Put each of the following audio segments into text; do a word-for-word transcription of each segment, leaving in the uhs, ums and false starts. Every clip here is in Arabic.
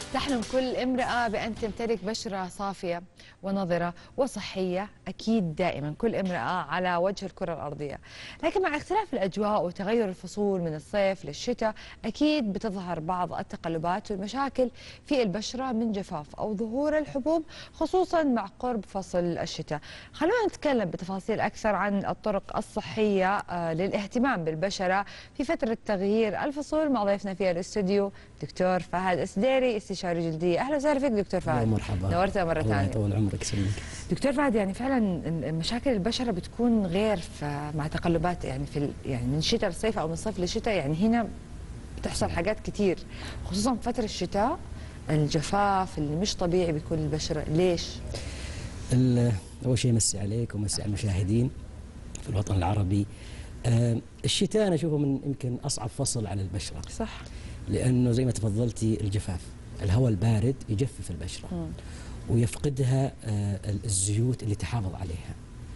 تحلم كل امرأة بأن تمتلك بشرة صافية ونضرة وصحية، أكيد دائما كل امرأة على وجه الكرة الأرضية. لكن مع اختلاف الأجواء وتغير الفصول من الصيف للشتاء أكيد بتظهر بعض التقلبات والمشاكل في البشرة من جفاف أو ظهور الحبوب، خصوصا مع قرب فصل الشتاء. خلونا نتكلم بتفاصيل أكثر عن الطرق الصحية للاهتمام بالبشرة في فترة تغيير الفصول مع ضيفنا في الاستوديو دكتور فهد السديري، استشاري جلدية. اهلا وسهلا فيك دكتور فهد. مرحبا، نورتنا مرة ثانية. الله يطول عمرك. يسلمك دكتور فهد، يعني فعلا مشاكل البشرة بتكون غير مع تقلبات، يعني في يعني من شتاء للصيف او من الصيف للشتاء، يعني هنا بتحصل حاجات كتير، خصوصا في فترة الشتاء الجفاف اللي مش طبيعي بيكون البشرة. ليش؟ اول شيء مسي عليك ومسي على المشاهدين في الوطن العربي. آه الشتاء انا اشوفه من يمكن اصعب فصل على البشرة. صح. لانه زي ما تفضلتي الجفاف، الهواء البارد يجفف البشرة م. ويفقدها آه الزيوت اللي تحافظ عليها،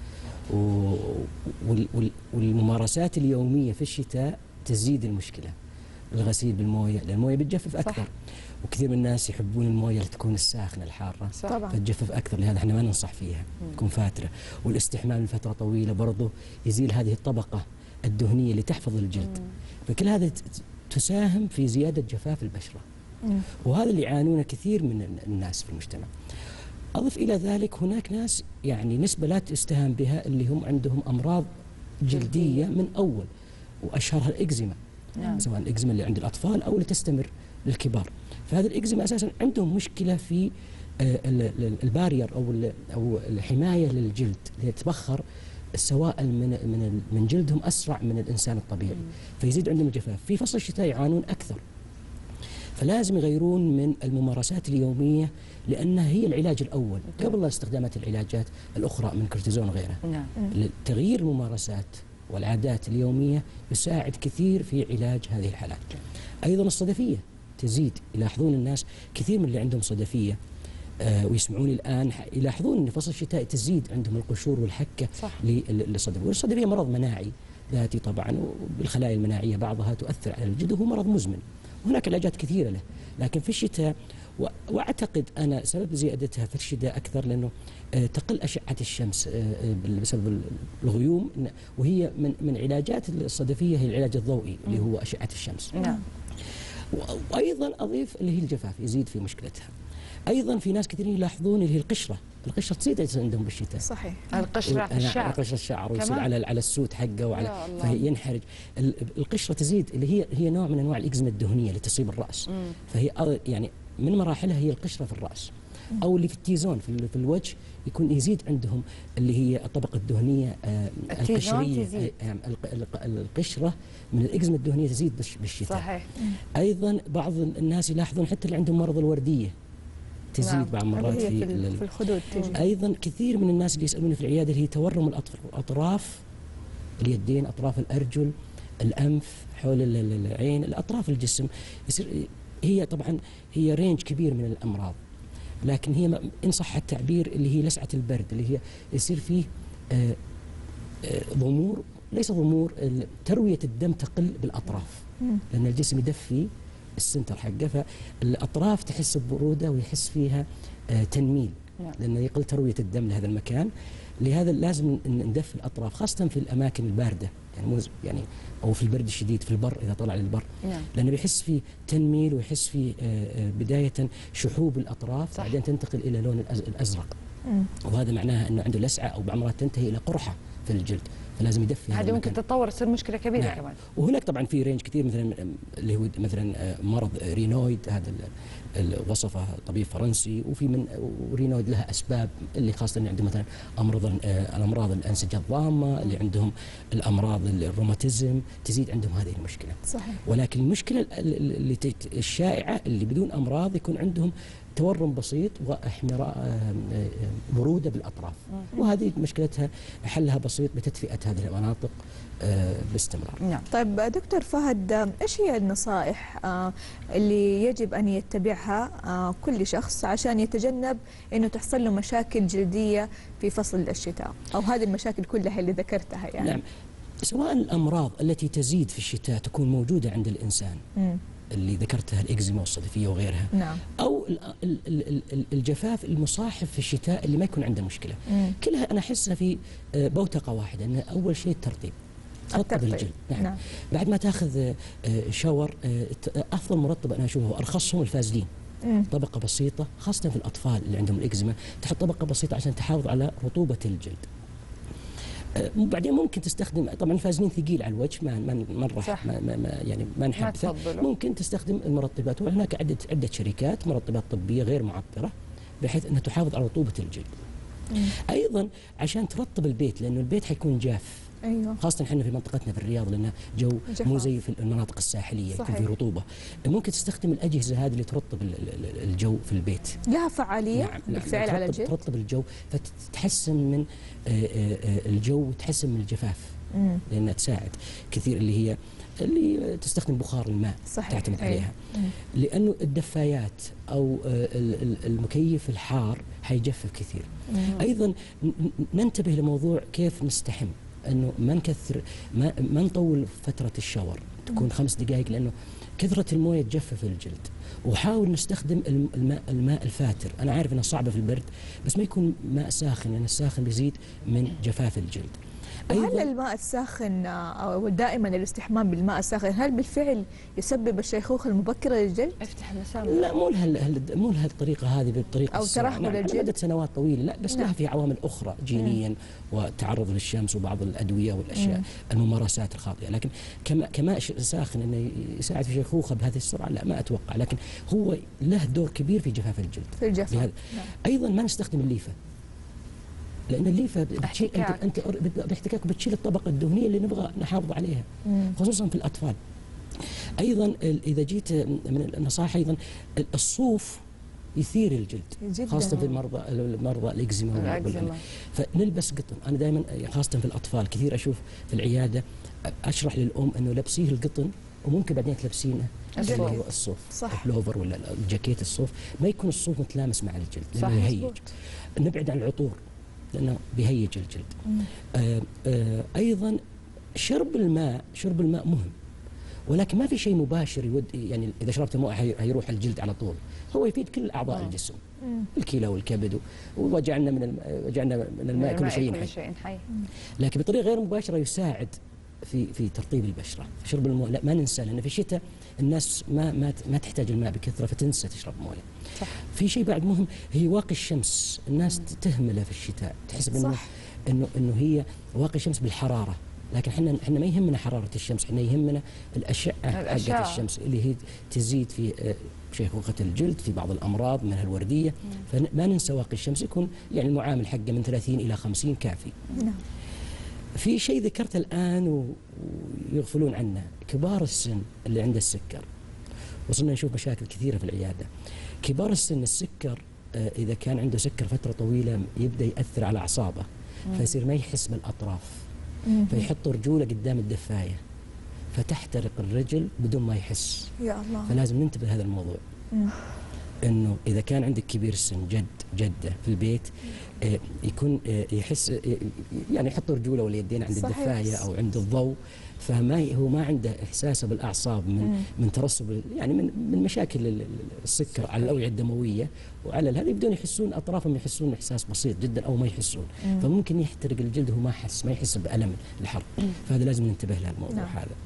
والممارسات اليومية في الشتاء تزيد المشكلة. الغسيل بالمويه، لان المويه بتجفف اكثر. صح. وكثير من الناس يحبون المويه اللي تكون الساخنه الحاره، طبعا فتجفف اكثر، لهذا احنا ما ننصح فيها، تكون فاتره. والاستحمام لفتره طويله برضه يزيل هذه الطبقه الدهنيه اللي تحفظ الجلد. مم. فكل هذا تساهم في زياده جفاف البشره. مم. وهذا اللي يعانونه كثير من الناس في المجتمع. اضف الى ذلك هناك ناس يعني نسبه لا تستهان بها، اللي هم عندهم امراض جلديه من اول، واشهرها الاكزيما. نعم. سواء الإكزيما اللي عند الأطفال أو اللي تستمر للكبار. فهذا الإكزيما أساسا عندهم مشكلة في البارير أو أو الحماية للجلد، اللي تبخر السوائل من من من جلدهم أسرع من الإنسان الطبيعي، فيزيد عندهم الجفاف. في فصل الشتاء يعانون أكثر، فلازم يغيرون من الممارسات اليومية، لأنها هي العلاج الأول قبل استخدامات العلاجات الأخرى من كورتيزون وغيرها. نعم. تغيير الممارسات والعادات اليومية يساعد كثير في علاج هذه الحالات. أيضا الصدفية تزيد. يلاحظون الناس كثير من اللي عندهم صدفية آه ويسمعوني الآن يلاحظون أن فصل الشتاء تزيد عندهم القشور والحكة للصدفية. والصدفية مرض مناعي ذاتي طبعا، وبالخلايا المناعية بعضها تؤثر على الجلد، وهو مرض مزمن. هناك علاجات كثيرة له، لكن في الشتاء واعتقد انا سبب زيادتها في الشتاء اكثر لانه تقل اشعه الشمس بسبب الغيوم، وهي من من علاجات الصدفيه هي العلاج الضوئي اللي هو اشعه الشمس. نعم. وايضا اضيف اللي هي الجفاف يزيد في مشكلتها. ايضا في ناس كثيرين يلاحظون اللي هي القشره، القشره تزيد عندهم بالشتاء. صحيح. القشره في الشعر، قشره الشعر ويصير على على السوت حقه وعلى فينحرج. القشره تزيد، اللي هي هي نوع من انواع الاكزيما الدهنيه اللي تصيب الراس. مم. فهي يعني من مراحلها هي القشره في الراس، او اللي في التيزون في, في الوجه يكون يزيد عندهم اللي هي الطبقه الدهنيه آه القشريه. آه القشره من الاكزيما الدهنيه تزيد بالشتاء. صحيح. ايضا بعض الناس يلاحظون حتى اللي عندهم مرض الورديه تزيد. نعم. بعض مرات في, في, في الخدود تجي. ايضا كثير من الناس اللي يسالوني في العياده اللي هي تورم الاطراف، اليدين، اطراف الارجل، الانف، حول العين، الاطراف الجسم. يصير هي طبعا هي رينج كبير من الامراض، لكن هي ان صح التعبير اللي هي لسعه البرد، اللي هي يصير فيه آآ آآ ضمور، ليس ضمور، ترويه الدم تقل بالاطراف. مم. لان الجسم يدفي السنتر حقه، فالاطراف تحس ببروده ويحس فيها تنميل. نعم. لانه يقل ترويه الدم لهذا المكان. لهذا لازم ندفي الاطراف، خاصه في الاماكن البارده، يعني مو يعني او في البرد الشديد، في البر اذا طلع للبر. نعم. لانه بيحس في تنميل ويحس في بدايه شحوب الاطراف، بعدين تنتقل الى لون الازرق. مم. وهذا معناها انه عنده لسعه، او بعض المرات تنتهي الى قرحه في الجلد، فلازم يدفي. هذه ممكن تتطور تصير مشكله كبيره. نعم. كمان. وهناك طبعا في رينج كثير، مثلا اللي هو مثلا مرض رينويد، هذا وصفه طبيب فرنسي، وفي من رينويد لها اسباب، اللي خاصه اللي عندهم مثلا امراض الامراض الانسجه الضامه، اللي عندهم الامراض الروماتيزم، تزيد عندهم هذه المشكله. صحيح. ولكن المشكله اللي الشائعه اللي بدون امراض يكون عندهم تورم بسيط واحمراء بروده بالاطراف، وهذه مشكلتها حلها بسيط بتدفئه هذه المناطق باستمرار. نعم. طيب دكتور فهد، ايش هي النصائح اللي يجب ان يتبعها كل شخص عشان يتجنب انه تحصل له مشاكل جلديه في فصل الشتاء، او هذه المشاكل كلها اللي ذكرتها يعني؟ نعم. سواء الأمراض التي تزيد في الشتاء تكون موجودة عند الإنسان م. اللي ذكرتها الإكزيما والصدفية وغيرها، نعم. أو الجفاف المصاحب في الشتاء اللي ما يكون عنده مشكلة، مم. كلها أنا أحسها في بوتقة واحدة. أن أول شيء الترطيب، ترطب الجلد. نعم. نعم. بعد ما تاخذ شاور، أفضل مرطب أنا أشوفه وأرخصهم الفازلين، مم. طبقة بسيطة خاصة في الأطفال اللي عندهم الإكزيما، تحط طبقة بسيطة عشان تحافظ على رطوبة الجلد. وبعدين ممكن تستخدم، طبعا الفازلين ثقيل على الوجه، ما ما مره ما ما يعني ما نحبه، ممكن تستخدم المرطبات، وهناك عده عده شركات مرطبات طبيه غير معطره بحيث انها تحافظ على رطوبه الجلد. مم. ايضا عشان ترطب البيت، لانه البيت حيكون جاف، أيوة. خاصة احنا في منطقتنا في الرياض لأنه جو جفاف. مو زي في المناطق الساحلية صحيح. يكون في رطوبة. ممكن تستخدم الأجهزة هذه اللي ترطب الجو في البيت، لها فعالية نعم. بالفعل نعم. على الجلد، ترطب الجو فتحسن من الجو وتحسن من الجفاف، مم. لأنها تساعد كثير، اللي هي اللي تستخدم بخار الماء صحيح. تعتمد أيه. عليها، مم. لأنه الدفايات أو المكيف الحار حيجفف كثير. مم. أيضا ننتبه لموضوع كيف نستحم، انه ما نكثر، ما ما نطول فتره الشاور، تكون خمس دقائق، لانه كثره المويه تجفف الجلد. وحاول نستخدم الماء الماء الفاتر، انا عارف انه صعبه في البرد، بس ما يكون ماء ساخن، لان الساخن بيزيد من جفاف الجلد. هل الماء الساخن او دائما الاستحمام بالماء الساخن هل بالفعل يسبب الشيخوخه المبكره للجلد؟ افتح المسام. لا، مو له مو له الطريقه هذه بالطريقه او ترهل الجلد مده سنوات طويله، لا بس لها في عوامل اخرى جينيا مم. والتعرض للشمس وبعض الادويه والاشياء، مم. الممارسات الخاطئه، لكن كما كماء ساخن انه يساعد في الشيخوخه بهذه السرعه، لا ما اتوقع، لكن هو له دور كبير في جفاف الجلد. في الجفاف. نعم. ايضا ما نستخدم الليفه، لأن الليفة بتشيل أنت أنت باحتكاك بتشيل الطبقة الدهنية اللي نبغى نحافظ عليها، مم. خصوصا في الأطفال. أيضا إذا جيت من النصائح، أيضا الصوف يثير الجلد جداً. خاصة في المرضى المرضى الإكزيما، فنلبس قطن. أنا دائما خاصة في الأطفال كثير أشوف في العيادة أشرح للأم إنه لبسيه القطن، وممكن بعدين تلبسينه الصوف صح. البلوفر ولا الجاكيت الصوف، ما يكون الصوف متلامس مع الجلد لأنه يهيج. نبعد عن العطور لأنه بيهيج الجلد. آآ آآ أيضا شرب الماء، شرب الماء مهم، ولكن ما في شيء مباشر يود، يعني إذا شربت ماء هيروح الجلد على طول، هو يفيد كل أعضاء أوه. الجسم، مم. الكلى والكبد، وجعلنا من الم... وجعلنا من الماء كل شيء حي. شيء حي، لكن بطريقة غير مباشرة يساعد في في ترطيب البشرة. شرب الماء لا ما ننسى، لأن في الشتاء الناس ما ما ما تحتاج الماء بكثرة فتنسى تشرب مويه. صح. في شيء بعد مهم، هي واقي الشمس، الناس مم. تهمله في الشتاء، تحسب انه انه انه هي واقي الشمس بالحرارة، لكن احنا احنا ما يهمنا حرارة الشمس، احنا يهمنا الأشعة حقت الشمس اللي هي تزيد في شيخوخة الجلد، في بعض الأمراض منها الوردية، مم. فما ننسى واقي الشمس، يكون يعني المعامل حقه من ثلاثين إلى خمسين كافي. نعم. في شيء ذكرته الآن ويغفلون عنه، كبار السن اللي عنده السكر، وصلنا نشوف مشاكل كثيرة في العيادة. كبار السن السكر إذا كان عنده سكر فترة طويلة يبدأ يأثر على أعصابه، فيصير ما يحس بالأطراف، فيحط رجوله قدام الدفاية فتحترق الرجل بدون ما يحس. يا الله. فلازم ننتبه لهذا الموضوع. مم. انه اذا كان عندك كبير السن جد جده في البيت، آه يكون آه يحس آه يعني يحط رجوله واليدين عند صحيح. الدفايه او عند الضوء، فما هو ما عنده احساس بالاعصاب من مم. من ترسب، يعني من من مشاكل السكر على الاوعيه الدمويه وعلى هذا، يبدون يحسون اطرافهم يحسون احساس بسيط جدا او ما يحسون، مم. فممكن يحترق الجلد وهو ما حس، ما يحس بالم الحرق، فهذا لازم ننتبه له الموضوع. نعم. هذا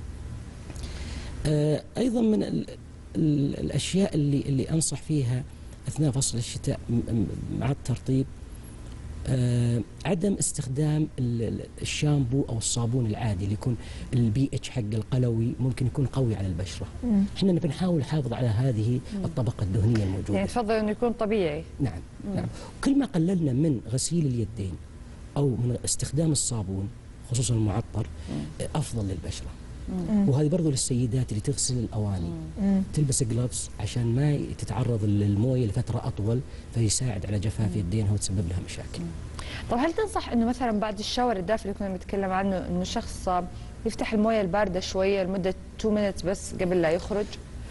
آه ايضا من ال الأشياء اللي اللي أنصح فيها أثناء فصل الشتاء مع الترطيب، آه عدم استخدام الشامبو أو الصابون العادي اللي يكون البي اتش حق القلوي ممكن يكون قوي على البشرة. مم. احنا بنحاول نحافظ على هذه مم. الطبقة الدهنية الموجودة. يعني تفضل إنه يكون طبيعي. نعم. مم. نعم. كل ما قللنا من غسيل اليدين أو من استخدام الصابون خصوصا المعطر مم. أفضل للبشرة. مم. وهذه برضو للسيدات اللي تغسل الأواني، مم. تلبس جلوفز عشان ما تتعرض للمويه لفترة أطول، فيساعد على جفاف يدينها وتسبب لها مشاكل. طب هل تنصح إنه مثلا بعد الشاور الدافئ اللي كنا بنتكلم عنه إنه شخص يفتح المويه الباردة شوية لمدة اثنين مينتس بس قبل لا يخرج؟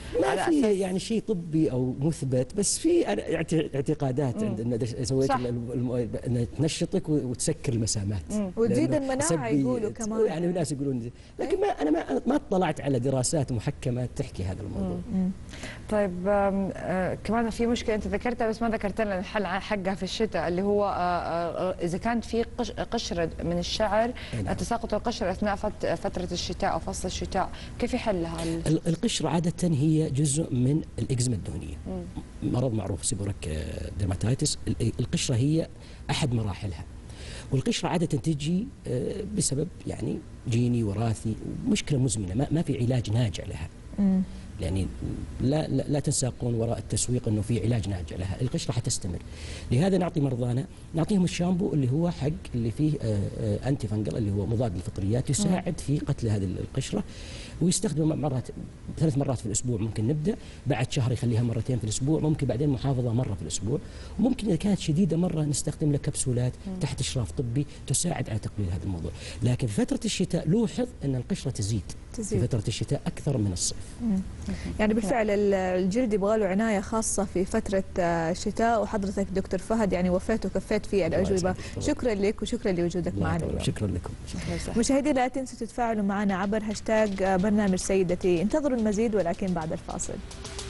ما في يعني شيء طبي او مثبت، بس في اعتقادات عند ان سويت ان تنشطك وتسكر المسامات وتزيد المناعه يقولوا كمان، يعني الناس يقولون، لكن ما انا ما ما اطلعت على دراسات محكمه تحكي هذا الموضوع. مم. طيب آه كمان في مشكله انت ذكرتها بس ما ذكرت لنا الحل حقها في الشتاء، اللي هو آه اذا كانت في قشره من الشعر، نعم. تساقط القشره اثناء فتره الشتاء او فصل الشتاء، كيف يحلها؟ القشره عاده هي جزء من الاكزيما الدهنيه، مرض معروف سيبوريك ديرماتايتس. القشره هي احد مراحلها، والقشره عاده تجي بسبب يعني جيني وراثي، مشكله مزمنه ما في علاج ناجع لها. مم. يعني لا, لا لا تنساقون وراء التسويق انه في علاج ناجع لها، القشره حتستمر. لهذا نعطي مرضانا نعطيهم الشامبو اللي هو حق اللي فيه انتي فنجل، اللي هو مضاد للفطريات، يساعد في قتل هذه القشره، ويستخدم مرات ثلاث مرات في الاسبوع. ممكن نبدا بعد شهر يخليها مرتين في الاسبوع، ممكن بعدين محافظه مره في الاسبوع، وممكن اذا كانت شديده مره نستخدم لها كبسولات تحت اشراف طبي تساعد على تقليل هذا الموضوع. لكن في فتره الشتاء لوحظ ان القشره تزيد, تزيد. في فتره الشتاء اكثر من الصيف. مم. يعني بالفعل الجلد يبغى له عنايه خاصه في فتره الشتاء، وحضرتك دكتور فهد يعني وفيت وكفيت في الاجوبه. شكرا لك وشكرا لوجودك معنا اليوم. شكرا لكم. مشاهدينا لا تنسوا تتفاعلوا معنا عبر هاشتاج برنامج سيدتي. انتظروا المزيد ولكن بعد الفاصل.